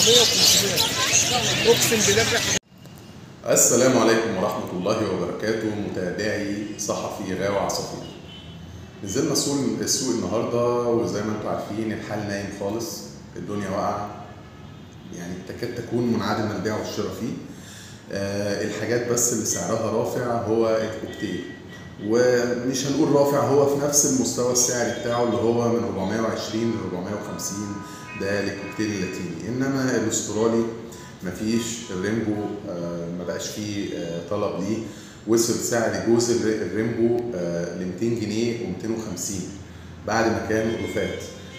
400 و500 اقسم بالله. السلام عليكم ورحمة الله وبركاته، متابعي صحفي غاوي عصافير. نزلنا السوق النهارده وزي ما انتم عارفين الحال نايم خالص، الدنيا واقعة يعني تكاد تكون منعدمة البيع والشراء فيه. الحاجات بس اللي سعرها رافع هو الكوكتيل، ومش هنقول رافع، هو في نفس المستوى السعري بتاعه اللي هو من 420 ل 450 ده للكوكتيل اللاتيني. انما الاسترالي مفيش، الريمبو ما بقاش فيه طلب ليه، وصل سعر جوز الريمبو ل 200 جنيه و250 بعد ما كان ألوفات.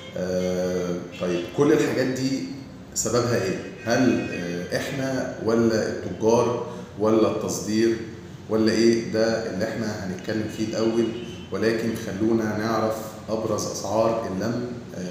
طيب كل الحاجات دي سببها ايه؟ هل احنا ولا التجار ولا التصدير ولا ايه؟ ده اللي احنا هنتكلم فيه الاول، ولكن خلونا نعرف ابرز اسعار اللم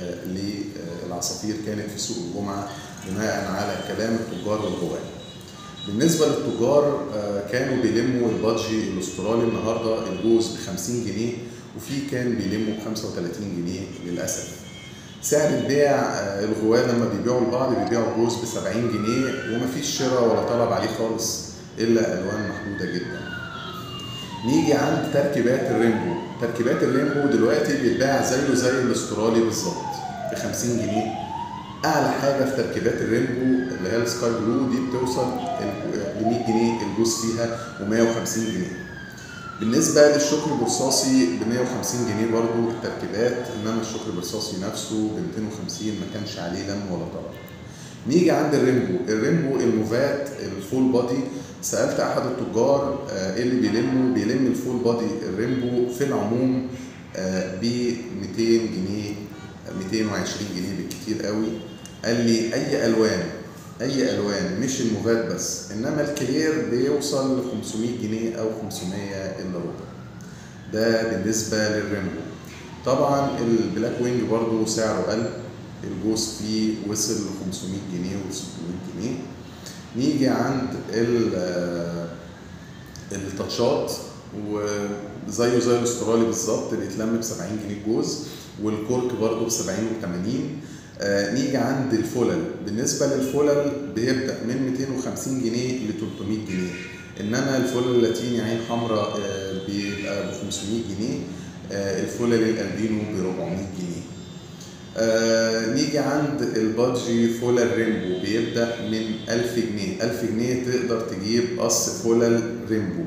للعصافير كانت في سوق الجمعه بناء على كلام التجار والغواة. بالنسبه للتجار كانوا بيلموا البادجي الاسترالي النهارده الجوز ب 50 جنيه، وفي كان بيلموا ب 35 جنيه للاسف. سعر البيع الغواة لما بيبيعوا لبعض بيبيعوا جوز ب 70 جنيه ومفيش شراء ولا طلب عليه خالص الا الوان محدوده جدا. نيجي عند تركيبات الريمبو. تركيبات الريمبو دلوقتي بيتباع زيه زي الاسترالي بالظبط ب 50 جنيه. اعلى حاجه في تركيبات الريمبو اللي هي السكاي بلو دي بتوصل ل 100 جنيه الجوز فيها و150 جنيه. بالنسبه للشكر البرصاصي ب 150 جنيه برضو التركيبات، انما الشكر البرصاصي نفسه ب 250 ما كانش عليه لم ولا طلب. نيجي عند الريمبو الموفات الفول بادي. سالت احد التجار ايه اللي بيلم الفول بادي الريمبو في العموم ب 200 جنيه 220 جنيه بالكتير قوي. قال لي اي الوان مش الموفات بس، انما الكلير بيوصل ل 500 جنيه او 500 الا ربع. ده بالنسبه للريمبو. طبعا البلاك وينج برضو سعره قل، الجوز فيه وصل ل 500 جنيه و 600 جنيه. نيجي عند التاتشات، وزيه زي الاسترالي بالظبط بيتلم ب 70 جنيه الجوز، والكورك برضه ب 70 و 80. نيجي عند الفلل. بالنسبه للفلل بيبدا من 250 جنيه ل 300 جنيه، انما الفلل اللاتيني عين حمراء بيبقى ب 500 جنيه، الفلل الالبينو ب 400 جنيه. نيجي عند البادجي فولر ريمبو بيبدأ من 1000 جنيه. 1000 جنيه تقدر تجيب قص فولر ريمبو،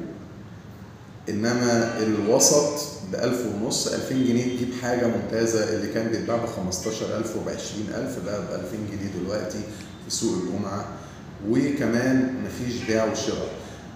إنما الوسط ب 1000 ونص. 2000 جنيه تجيب حاجة ممتازة. اللي كان بيتباع ب 15000 وب 20000 بقى ب 2000 جنيه دلوقتي في سوق الجمعة. وكمان مفيش بيع وشراء.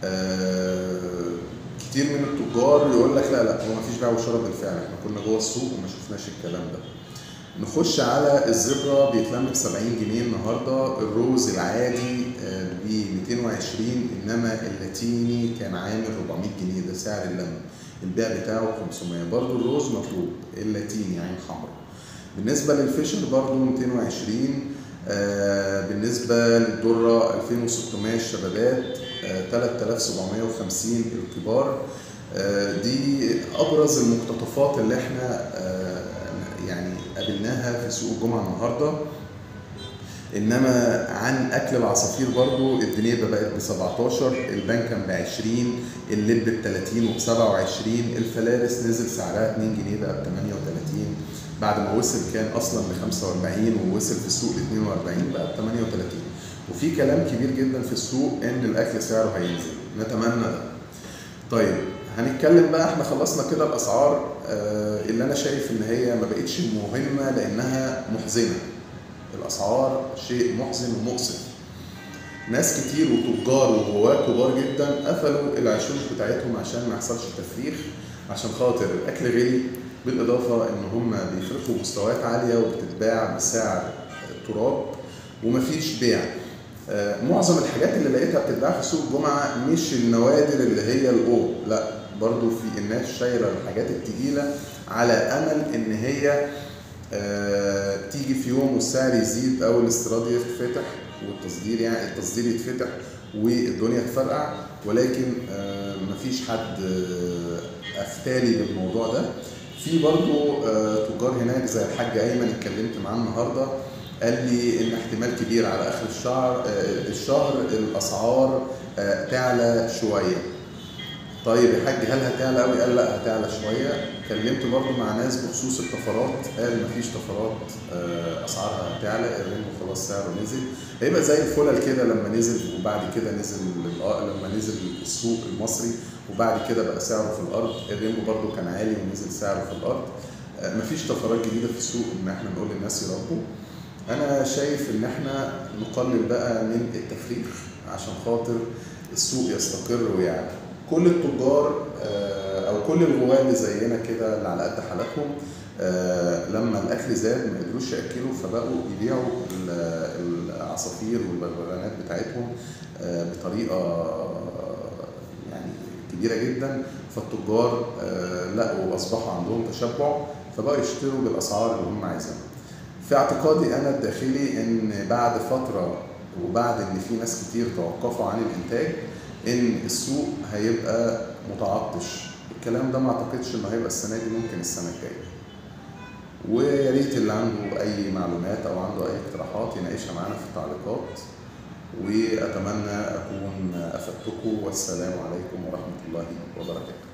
كتير من التجار يقول لك لا هو مفيش بيع وشراء. بالفعل احنا كنا جوه السوق وما شفناش الكلام ده. نخش على الزبرة بيتلم ب 70 جنيه النهارده. الروز العادي ب 220، انما اللاتيني كان عامل 400 جنيه، ده سعر اللم. البيع بتاعه 500. برضو الروز مطلوب اللاتيني عين حمراء. بالنسبة للفيشر برضو 220. بالنسبة للدرة 2600 الشبابات، 3750 الكبار. دي أبرز المقتطفات اللي احنا يعني قابلناها في سوق الجمعة النهارده. انما عن اكل العصافير برضو الدنيبه بقت ب 17، البنكم ب 20، اللب ب 30 وب 27، الفلارس نزل سعرها 2 جنيه بقى ب 38 بعد ما وصل كان اصلا ب 45 ووصل في السوق ل 42 بقى ب 38. وفي كلام كبير جدا في السوق ان الاكل سعره هينزل، نتمنى ده. طيب هنتكلم بقى، احنا خلصنا كده الاسعار اللي انا شايف ان هي ما بقتش مهمه لانها محزنه. الاسعار شيء محزن ومؤسف. ناس كتير وتجار وغواة كبار جدا قفلوا العشوش بتاعتهم عشان ما يحصلش تفريخ، عشان خاطر الاكل غلي، بالاضافه ان هم بيفرخوا مستويات عاليه وبتتباع بسعر تراب ومفيش بيع. معظم الحاجات اللي لقيتها بتتباع في سوق الجمعه مش النوادر اللي هي لا، برضو في الناس شايله الحاجات التقيله على امل ان هي تيجي في يوم والسعر يزيد او الاستيراد يتفتح والتصدير، يعني التصدير يتفتح والدنيا تفرقع. ولكن مفيش حد افتالي بالموضوع ده. في برضو تجار هناك زي الحاج ايمن اتكلمت معاه النهارده، قال لي ان احتمال كبير على اخر الشهر الاسعار تعلى شويه. طيب يا حاج هل هتعلى قوي؟ قال لا هتعلى شويه. كلمت برضو مع ناس بخصوص الطفرات، قال مفيش طفرات اسعارها هتعلى، الرينبو خلاص سعره نزل، هيبقى زي الفلل كده لما نزل وبعد كده نزل لما نزل السوق المصري وبعد كده بقى سعره في الارض. الرينبو برضو كان عالي ونزل سعره في الارض. مفيش طفرات جديده في السوق ان احنا نقول للناس يربوا. انا شايف ان احنا نقلل بقى من التفريخ عشان خاطر السوق يستقر ويعلى. كل التجار او كل الغواة اللي زينا كده اللي على قد حالاتهم لما الاكل زاد ما قدروش ياكلوا فبقوا يبيعوا العصافير والبغبغانات بتاعتهم بطريقه يعني كبيره جدا. فالتجار لقوا اصبحوا عندهم تشبع فبقوا يشتروا بالاسعار اللي هم عايزينها. في اعتقادي انا الداخلي ان بعد فتره وبعد ان في ناس كتير توقفوا عن الانتاج ان السوق هيبقى متعطش. الكلام ده ما اعتقدش انه هيبقى السنه دي، ممكن السنه الجايه. ويا ريت اللي عنده اي معلومات او عنده اي اقتراحات يناقشها معانا في التعليقات، واتمنى اكون افدتكم. والسلام عليكم ورحمه الله وبركاته.